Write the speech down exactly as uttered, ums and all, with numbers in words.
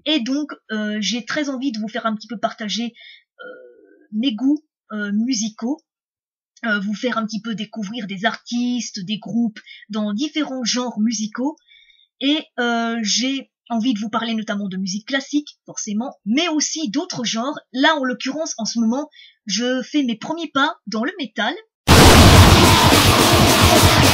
Et donc, euh, j'ai très envie de vous faire un petit peu partager euh, mes goûts euh, musicaux, euh, vous faire un petit peu découvrir des artistes, des groupes dans différents genres musicaux. Et euh, j'ai envie de vous parler notamment de musique classique, forcément, mais aussi d'autres genres. Là, en l'occurrence, en ce moment, je fais mes premiers pas dans le métal.